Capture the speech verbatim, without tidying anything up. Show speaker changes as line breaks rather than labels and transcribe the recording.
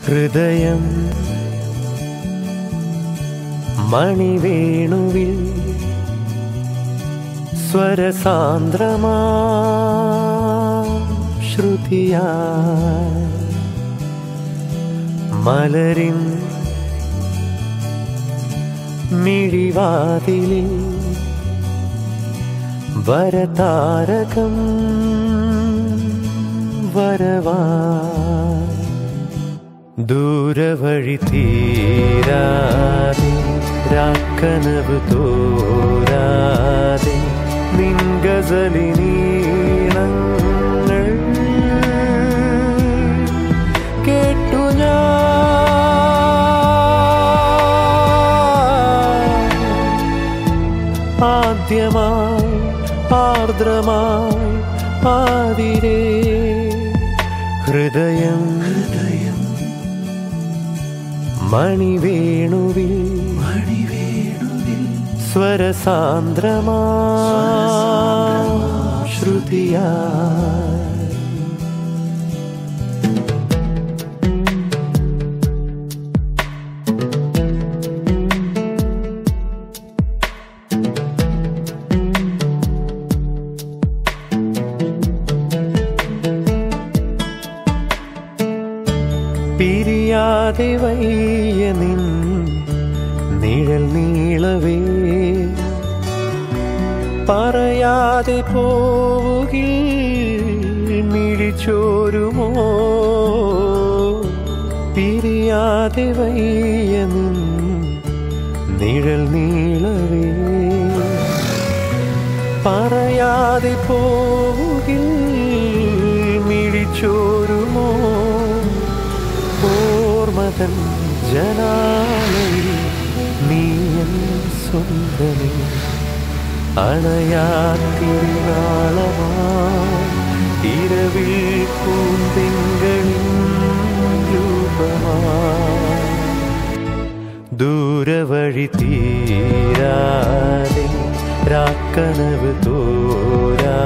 ഹൃദയം മണിവേണുവിൽ സ്വരസാന്ദ്രമാ ശ്രുതിയായി മലരിൻ മിഴിവാതിലിൽ വരതാരകം വരവാ ദൂരവഴി തീരാതെ രാക്കനവ് തോരാതെ നിൻ ഗസലിനീണങ്ങൾ കേട്ടു ഞാൻ ആദ്യമായി ആർദ്രമായി ആതിരേ ഹൃദയം ഹൃദയം മണിവേണുവിൽ മണിവേണുവിൽ സ്വരസാന്ദ്രമാ ശ്രുതിയായി പിരിയാതെ വയ്യ നിൻ നിഴൽ നീളവേ പറയാതെ പോവുകിൽ മിഴിച്ചോരുമോ പിരിയാതെ വയ്യ നിൻ നിഴൽ നീളവേ പറയാതെ പോവുകിൽ മിഴിച്ചോരുമോ ഓർമ്മതൻ ജനാലയിൽ നീയൻ സ്വന്തമേ അണയാത്തിരുനാളമായി ഇരവിൽ പൂന്തിങ്കളിൻ രൂപമായി ദൂരവഴി തീരാതെ രാക്കനവ് തോരാ